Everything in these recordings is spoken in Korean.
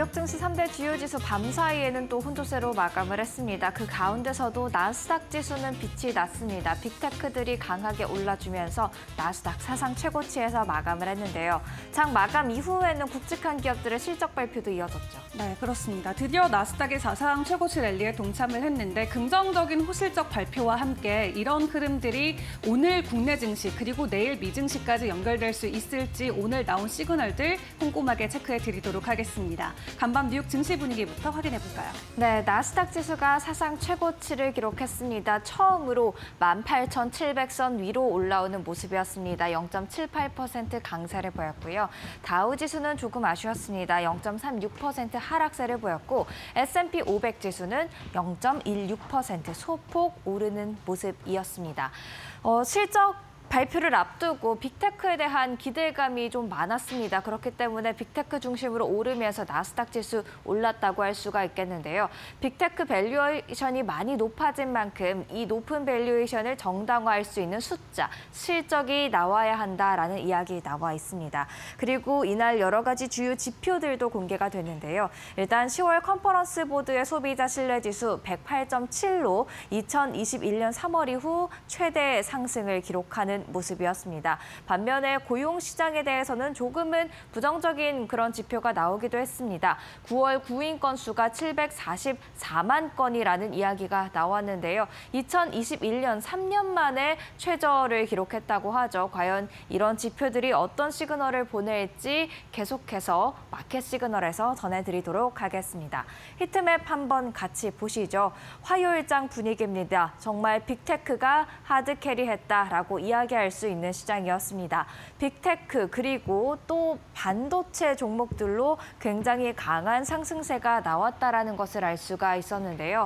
뉴욕 증시 3대 주요 지수 밤 사이에는 또 혼조세로 마감을 했습니다. 그 가운데서도 나스닥 지수는 빛이 났습니다. 빅테크들이 강하게 올라주면서 나스닥 사상 최고치에서 마감을 했는데요. 장 마감 이후에는 굵직한 기업들의 실적 발표도 이어졌죠. 네, 그렇습니다. 드디어 나스닥이 사상 최고치 랠리에 동참을 했는데 긍정적인 호실적 발표와 함께 이런 흐름들이 오늘 국내 증시 그리고 내일 미증시까지 연결될 수 있을지 오늘 나온 시그널들 꼼꼼하게 체크해 드리도록 하겠습니다. 간밤 뉴욕 증시 분위기부터 확인해 볼까요? 네, 나스닥 지수가 사상 최고치를 기록했습니다. 처음으로 18,700선 위로 올라오는 모습이었습니다. 0.78% 강세를 보였고요. 다우 지수는 조금 아쉬웠습니다. 0.36% 하락세를 보였고 S&P 500 지수는 0.16% 소폭 오르는 모습이었습니다. 실적 발표를 앞두고 빅테크에 대한 기대감이 좀 많았습니다. 그렇기 때문에 빅테크 중심으로 오르면서 나스닥 지수 올랐다고 할 수가 있겠는데요. 빅테크 밸류에이션이 많이 높아진 만큼 이 높은 밸류에이션을 정당화할 수 있는 숫자, 실적이 나와야 한다라는 이야기 나와 있습니다. 그리고 이날 여러 가지 주요 지표들도 공개가 됐는데요. 일단 10월 컨퍼런스 보드의 소비자 신뢰지수 108.7로 2021년 3월 이후 최대 상승을 기록하는 모습이었습니다. 반면에 고용시장에 대해서는 조금은 부정적인 그런 지표가 나오기도 했습니다. 9월 구인 건수가 744만 건이라는 이야기가 나왔는데요. 2021년 3년 만에 최저를 기록했다고 하죠. 과연 이런 지표들이 어떤 시그널을 보낼지 계속해서 마켓 시그널에서 전해드리도록 하겠습니다. 히트맵 한번 같이 보시죠. 화요일장 분위기입니다. 정말 빅테크가 하드캐리했다라고 이야기할 수 있는 시장이었습니다. 빅테크 그리고 또 반도체 종목들로 굉장히 강한 상승세가 나왔다라는 것을 알 수가 있었는데요.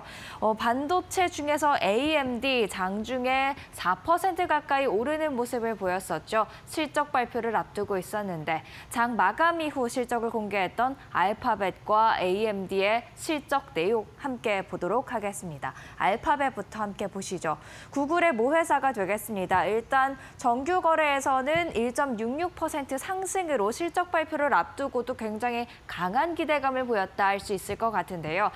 반도체 중에서 AMD 장중에 4% 가까이 오르는 모습을 보였었죠. 실적 발표를 앞두고 있었는데 장 마감 이후 실적을 공개했던 알파벳과 AMD의 실적 내용 함께 보도록 하겠습니다. 알파벳부터 함께 보시죠. 구글의 모회사가 되겠습니다. 일단 정규 거래에서는 1.66% 상승으로 실적 발표를 앞두고도 굉장히 강한 기대감을 보였다 할 수 있을 것 같은데요.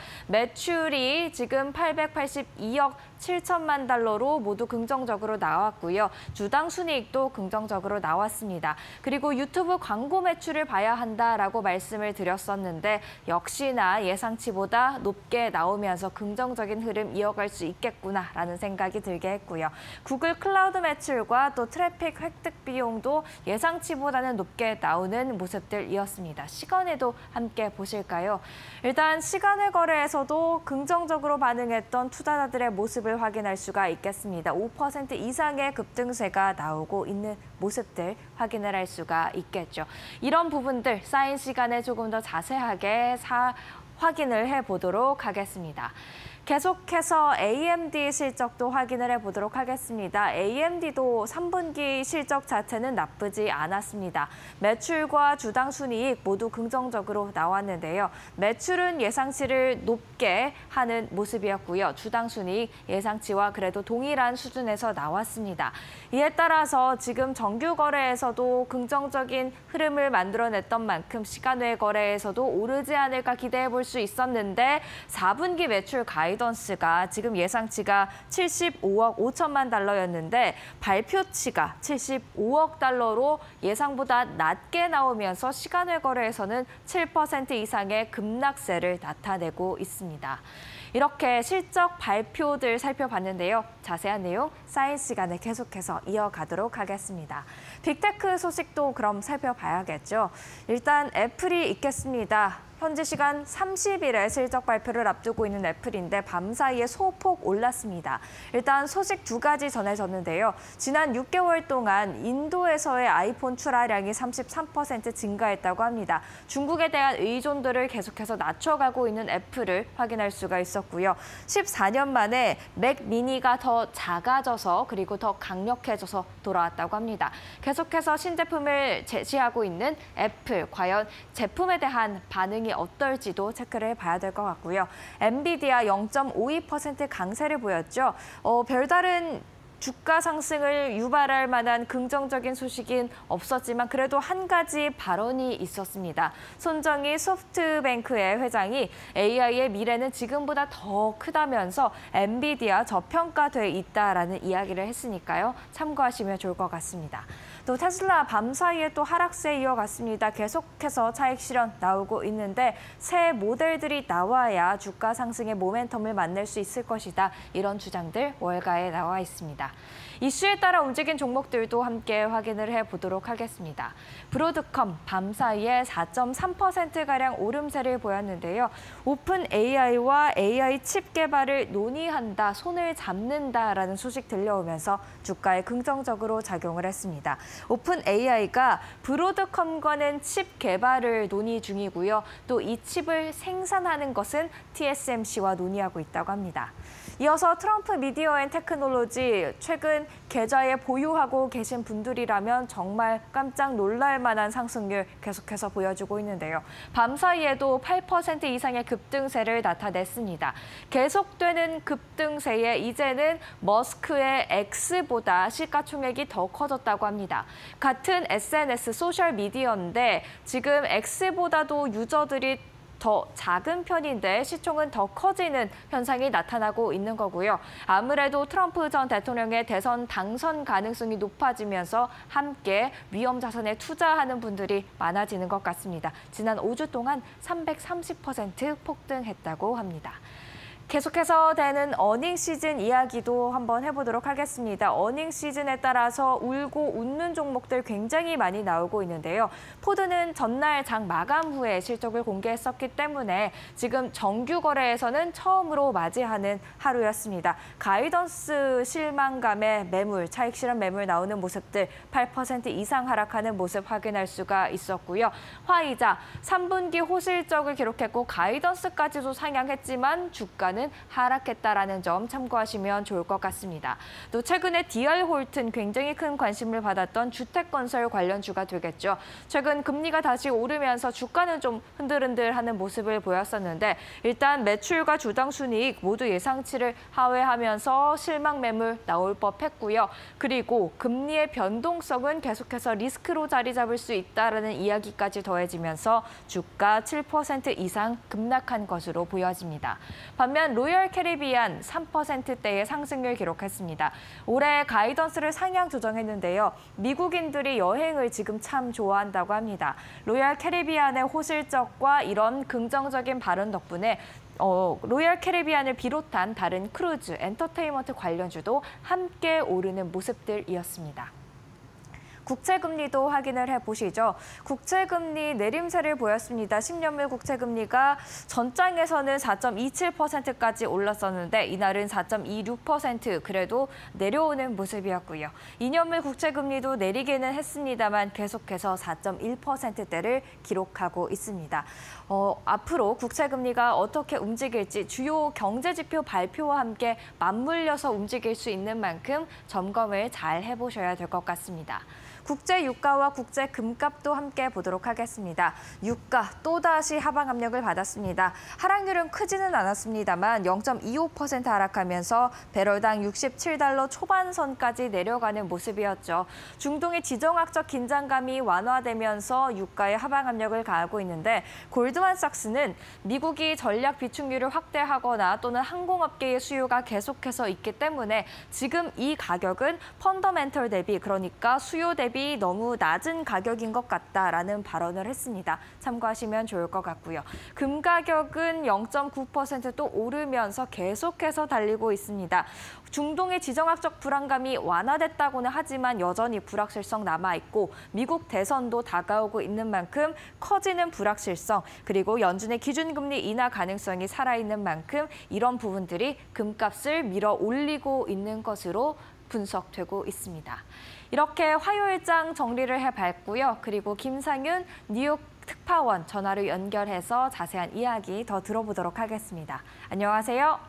매출이 지금 882억 7천만 달러로 모두 긍정적으로 나왔고요. 주당 순이익도 긍정적으로 나왔습니다. 그리고 유튜브 광고 매출을 봐야 한다라고 말씀을 드렸었는데 역시나 예상치보다 높게 나오면서 긍정적인 흐름 이어갈 수 있겠구나라는 생각이 들게 했고요. 구글 클라우드 매출과 또 트래픽 획득 비용도 예상치보다는 높게 나오는 모습들이었습니다. 시간에도 함께 보실까요? 일단 시간외 거래에서도 긍정적으로 반응했던 투자자들의 모습을 확인할 수가 있겠습니다. 5% 이상의 급등세가 나오고 있는 모습들 확인을 할 수가 있겠죠. 이런 부분들 쌓인 시간에 조금 더 자세하게 확인을 해보도록 하겠습니다. 계속해서 AMD 실적도 확인을 해보도록 하겠습니다. AMD도 3분기 실적 자체는 나쁘지 않았습니다. 매출과 주당 순이익 모두 긍정적으로 나왔는데요. 매출은 예상치를 높게 하는 모습이었고요. 주당 순이익 예상치와 그래도 동일한 수준에서 나왔습니다. 이에 따라서 지금 정규 거래에서도 긍정적인 흐름을 만들어냈던 만큼 시간외 거래에서도 오르지 않을까 기대해 볼 수 있었는데 4분기 매출 가이던스가 지금 예상치가 75억 5천만 달러였는데 발표치가 75억 달러로 예상보다 낮게 나오면서 시간외 거래에서는 7% 이상의 급락세를 나타내고 있습니다. 이렇게 실적 발표들 살펴봤는데요. 자세한 내용 쌓인 시간에 계속해서 이어가도록 하겠습니다. 빅테크 소식도 그럼 살펴봐야겠죠. 일단 애플이 있겠습니다. 현지 시간 30일에 실적 발표를 앞두고 있는 애플인데 밤사이에 소폭 올랐습니다. 일단 소식 두 가지 전해졌는데요. 지난 6개월 동안 인도에서의 아이폰 출하량이 33% 증가했다고 합니다. 중국에 대한 의존도를 계속해서 낮춰가고 있는 애플을 확인할 수가 있었고요. 14년 만에 맥 미니가 더 작아져서 그리고 더 강력해져서 돌아왔다고 합니다. 계속해서 신제품을 제시하고 있는 애플, 과연 제품에 대한 반응이 어떨지도 체크를 해봐야 될 것 같고요. 엔비디아 0.52% 강세를 보였죠. 별다른 주가 상승을 유발할 만한 긍정적인 소식은 없었지만 그래도 한 가지 발언이 있었습니다. 손정희 소프트뱅크의 회장이 AI의 미래는 지금보다 더 크다면서 엔비디아 저평가돼 있다라는 이야기를 했으니까요. 참고하시면 좋을 것 같습니다. 또 테슬라 밤사이에 또 하락세 이어갔습니다. 계속해서 차익 실현 나오고 있는데 새 모델들이 나와야 주가 상승의 모멘텀을 만날 수 있을 것이다. 이런 주장들 월가에 나와 있습니다. 이슈에 따라 움직인 종목들도 함께 확인을 해보도록 하겠습니다. 브로드컴 밤사이에 4.3%가량 오름세를 보였는데요. 오픈 AI와 AI 칩 개발을 논의한다, 손을 잡는다라는 소식 들려오면서 주가에 긍정적으로 작용을 했습니다. 오픈 AI가 브로드컴과는 칩 개발을 논의 중이고요. 또 이 칩을 생산하는 것은 TSMC와 논의하고 있다고 합니다. 이어서 트럼프 미디어 앤 테크놀로지 최근 계좌에 보유하고 계신 분들이라면 정말 깜짝 놀랄 만한 상승률 계속해서 보여주고 있는데요. 밤사이에도 8% 이상의 급등세를 나타냈습니다. 계속되는 급등세에 이제는 머스크의 X보다 시가총액이 더 커졌다고 합니다. 같은 SNS 소셜미디어인데 지금 X보다도 유저들이 더 작은 편인데 시총은 더 커지는 현상이 나타나고 있는 거고요. 아무래도 트럼프 전 대통령의 대선 당선 가능성이 높아지면서 함께 위험 자산에 투자하는 분들이 많아지는 것 같습니다. 지난 5주 동안 330% 폭등했다고 합니다. 계속해서 되는 어닝 시즌 이야기도 한번 해보도록 하겠습니다. 어닝 시즌에 따라서 울고 웃는 종목들 굉장히 많이 나오고 있는데요. 포드는 전날 장 마감 후에 실적을 공개했었기 때문에 지금 정규 거래에서는 처음으로 맞이하는 하루였습니다. 가이던스 실망감에 매물, 차익 실현 매물 나오는 모습들 8% 이상 하락하는 모습 확인할 수가 있었고요. 화이자 3분기 호실적을 기록했고 가이던스까지도 상향했지만 주가는 하락했다라는 점 참고하시면 좋을 것 같습니다. 또 최근에 DR홀튼 굉장히 큰 관심을 받았던 주택건설 관련주가 되겠죠. 최근 금리가 다시 오르면서 주가는 좀 흔들흔들하는 모습을 보였었는데 일단 매출과 주당 순이익 모두 예상치를 하회하면서 실망 매물 나올 법했고요. 그리고 금리의 변동성은 계속해서 리스크로 자리 잡을 수 있다라는 이야기까지 더해지면서 주가 7% 이상 급락한 것으로 보여집니다. 반면 로열 캐리비안 3%대의 상승률 기록했습니다. 올해 가이던스를 상향 조정했는데요. 미국인들이 여행을 지금 참 좋아한다고 합니다. 로열 캐리비안의 호실적과 이런 긍정적인 발언 덕분에 로열 캐리비안을 비롯한 다른 크루즈, 엔터테인먼트 관련주도 함께 오르는 모습들이었습니다. 국채금리도 확인을 해보시죠. 국채금리 내림세를 보였습니다. 10년물 국채금리가 전장에서는 4.27%까지 올랐었는데 이날은 4.26% 그래도 내려오는 모습이었고요. 2년물 국채금리도 내리기는 했습니다만 계속해서 4.1%대를 기록하고 있습니다. 앞으로 국채금리가 어떻게 움직일지 주요 경제지표 발표와 함께 맞물려서 움직일 수 있는 만큼 점검을 잘 해보셔야 될 것 같습니다. 국제 유가와 국제 금값도 함께 보도록 하겠습니다. 유가 또다시 하방 압력을 받았습니다. 하락률은 크지는 않았습니다만 0.25% 하락하면서 배럴당 67달러 초반선까지 내려가는 모습이었죠. 중동의 지정학적 긴장감이 완화되면서 유가에 하방 압력을 가하고 있는데 골드만삭스는 미국이 전략 비축률을 확대하거나 또는 항공업계의 수요가 계속해서 있기 때문에 지금 이 가격은 펀더멘털 대비 그러니까 수요 대비 너무 낮은 가격인 것 같다라는 발언을 했습니다. 참고하시면 좋을 것 같고요. 금 가격은 0.9% 또 오르면서 계속해서 달리고 있습니다. 중동의 지정학적 불안감이 완화됐다고는 하지만 여전히 불확실성 남아있고 미국 대선도 다가오고 있는 만큼 커지는 불확실성 그리고 연준의 기준금리 인하 가능성이 살아있는 만큼 이런 부분들이 금값을 밀어 올리고 있는 것으로 분석되고 있습니다. 이렇게 화요일장 정리를 해봤고요. 그리고 김상윤 뉴욕 특파원 전화로 연결해서 자세한 이야기 더 들어보도록 하겠습니다. 안녕하세요.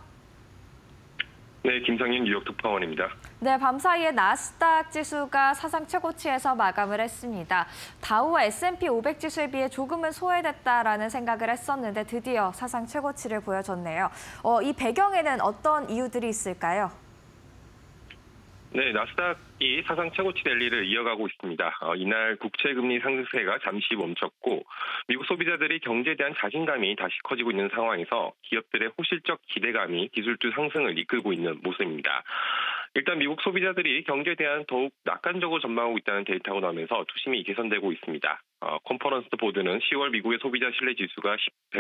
네, 김상윤 뉴욕 특파원입니다. 네, 밤사이에 나스닥 지수가 사상 최고치에서 마감을 했습니다. 다우와 S&P 500 지수에 비해 조금은 소외됐다라는 생각을 했었는데 드디어 사상 최고치를 보여줬네요. 이 배경에는 어떤 이유들이 있을까요? 네, 나스닥이 사상 최고치 랠리를 이어가고 있습니다. 이날 국채금리 상승세가 잠시 멈췄고 미국 소비자들이 경제에 대한 자신감이 다시 커지고 있는 상황에서 기업들의 호실적 기대감이 기술주 상승을 이끌고 있는 모습입니다. 일단 미국 소비자들이 경제에 대한 더욱 낙관적으로 전망하고 있다는 데이터가 나오면서 투심이 개선되고 있습니다. 컨퍼런스 보드는 10월 미국의 소비자 신뢰 지수가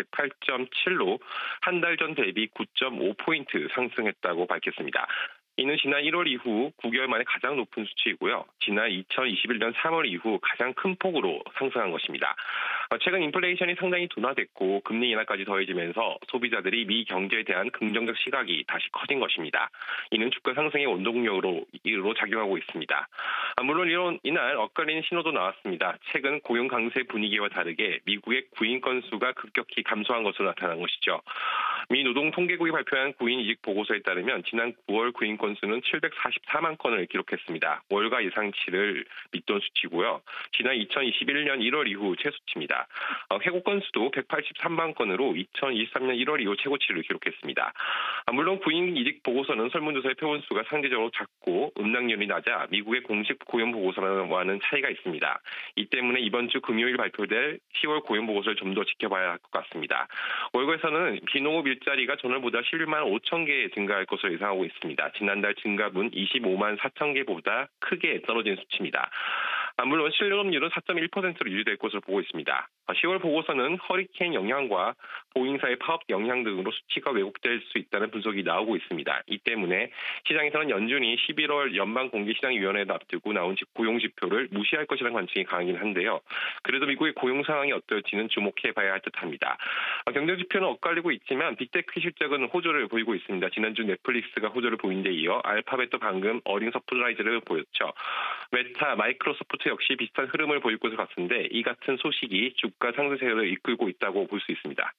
108.7로 한 달 전 대비 9.5포인트 상승했다고 밝혔습니다. 이는 지난 1월 이후 9개월 만에 가장 높은 수치이고요. 지난 2021년 3월 이후 가장 큰 폭으로 상승한 것입니다. 최근 인플레이션이 상당히 둔화됐고 금리 인하까지 더해지면서 소비자들이 미 경제에 대한 긍정적 시각이 다시 커진 것입니다. 이는 주가 상승의 원동력으로 작용하고 있습니다. 물론 이날 엇갈리는 신호도 나왔습니다. 최근 고용 강세 분위기와 다르게 미국의 구인 건수가 급격히 감소한 것으로 나타난 것이죠. 미 노동통계국이 발표한 구인 이직 보고서에 따르면 지난 9월 구인 건수는 744만 건을 기록했습니다. 월가 예상치를 밑돈 수치고요. 지난 2021년 1월 이후 최수치입니다. 회고 건수도 183만 건으로 2023년 1월 이후 최고치를 기록했습니다. 물론 구인 이직 보고서는 설문조사의 표본수가 상대적으로 작고 음락률이 낮아 미국의 공식 고용 보고서와는 차이가 있습니다. 이 때문에 이번 주 금요일 발표될 10월 고용 보고서를 좀 더 지켜봐야 할 것 같습니다. 월가에서는 비농업 일자리가 전월보다 11만 5천 개 증가할 것으로 예상하고 있습니다. 지난달 증가분 25만 4천 개보다 크게 떨어진 수치입니다. 물론 실업률은 4.1%로 유지될 것으로 보고 있습니다. 10월 보고서는 허리케인 영향과 보잉사의 파업 영향 등으로 수치가 왜곡될 수 있다는 분석이 나오고 있습니다. 이 때문에 시장에서는 연준이 11월 연방공개시장위원회를 앞두고 나온 고용지표를 무시할 것이라는 관측이 강하긴 한데요. 그래도 미국의 고용 상황이 어떨지는 주목해봐야 할 듯합니다. 경제지표는 엇갈리고 있지만 빅테크 실적은 호조를 보이고 있습니다. 지난주 넷플릭스가 호조를 보인 데 이어 알파벳도 방금 어닝 서프라이즈를 보였죠. 메타, 마이크로소프트 역시 비슷한 흐름을 보일 것을 같은데 이 같은 소식이 주가 상승세를 이끌고 있다고 볼 수 있습니다.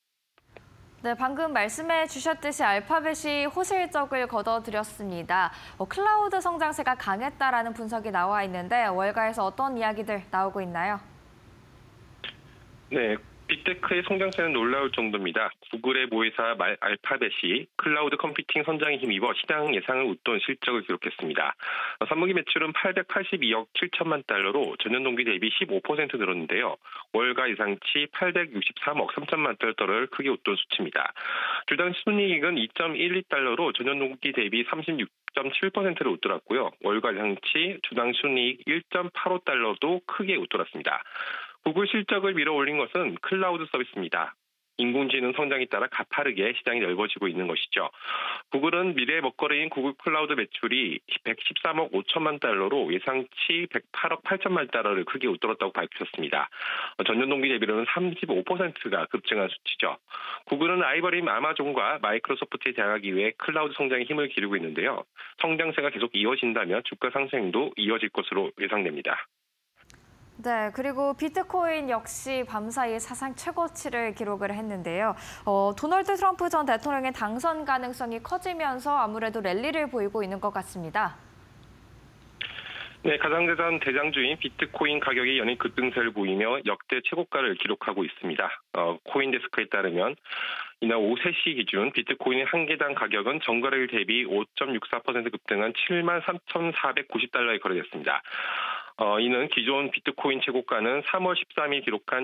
네, 방금 말씀해 주셨듯이 알파벳이 호실적을 거둬들였습니다. 클라우드 성장세가 강했다라는 분석이 나와 있는데 월가에서 어떤 이야기들 나오고 있나요? 네. 빅테크의 성장세는 놀라울 정도입니다. 구글의 모회사 알파벳이 클라우드 컴퓨팅 선장에 힘입어 시장 예상을 웃돈 실적을 기록했습니다. 3분기 매출은 882억 7천만 달러로 전년 동기 대비 15% 늘었는데요. 월가 예상치 863억 3천만 달러를 크게 웃돈 수치입니다. 주당 순이익은 2.12달러로 전년 동기 대비 36.7%를 웃돌았고요. 월가 예상치 주당 순이익 1.85달러도 크게 웃돌았습니다. 구글 실적을 밀어올린 것은 클라우드 서비스입니다. 인공지능 성장에 따라 가파르게 시장이 넓어지고 있는 것이죠. 구글은 미래의 먹거리인 구글 클라우드 매출이 113억 5천만 달러로 예상치 108억 8천만 달러를 크게 웃돌았다고 밝혔습니다. 전년 동기 대비로는 35%가 급증한 수치죠. 구글은 라이벌인 아마존과 마이크로소프트에 대항하기 위해 클라우드 성장에 힘을 기르고 있는데요. 성장세가 계속 이어진다면 주가 상승도 이어질 것으로 예상됩니다. 네, 그리고 비트코인 역시 밤사이 사상 최고치를 기록을 했는데요. 도널드 트럼프 전 대통령의 당선 가능성이 커지면서 아무래도 랠리를 보이고 있는 것 같습니다. 네, 가상자산 대장주인 비트코인 가격이 연일 급등세를 보이며 역대 최고가를 기록하고 있습니다. 코인데스크에 따르면 이날 오후 3시 기준 비트코인의 한 개당 가격은 전거래일 대비 5.64% 급등한 73,490달러에 거래됐습니다. 이는 기존 비트코인 최고가는 3월 13일 기록한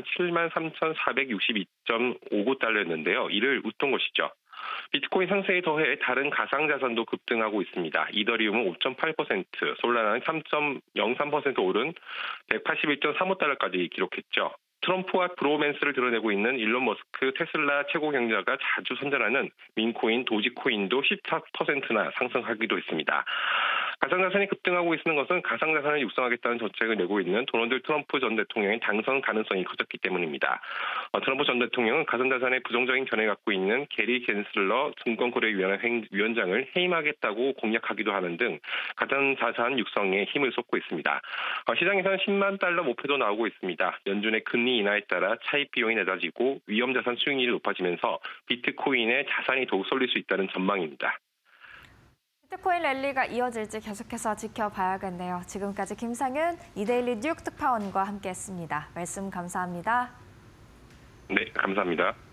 73,462.59달러였는데요. 이를 웃돈 것이죠. 비트코인 상승에 더해 다른 가상자산도 급등하고 있습니다. 이더리움은 5.8%, 솔라나는 3.03% 오른 181.35달러까지 기록했죠. 트럼프와 브로맨스를 드러내고 있는 일론 머스크 테슬라 최고 경자가 자주 선전하는 민코인, 도지코인도 14%나 상승하기도 했습니다. 가상자산이 급등하고 있는 것은 가상자산을 육성하겠다는 정책을 내고 있는 도널드 트럼프 전 대통령의 당선 가능성이 커졌기 때문입니다. 트럼프 전 대통령은 가상자산에 부정적인 견해를 갖고 있는 게리 겐슬러 증권거래위원회 위원장을 해임하겠다고 공약하기도 하는 등 가상자산 육성에 힘을 쏟고 있습니다. 시장에서는 10만 달러 목표도 나오고 있습니다. 연준의 금리 인하에 따라 차입 비용이 낮아지고 위험자산 수익률이 높아지면서 비트코인의 자산이 더욱 쏠릴 수 있다는 전망입니다. 비트코인 랠리가 이어질지 계속해서 지켜봐야겠네요. 지금까지 김상윤 이데일리 뉴욕 특파원과 함께했습니다. 말씀 감사합니다. 네, 감사합니다.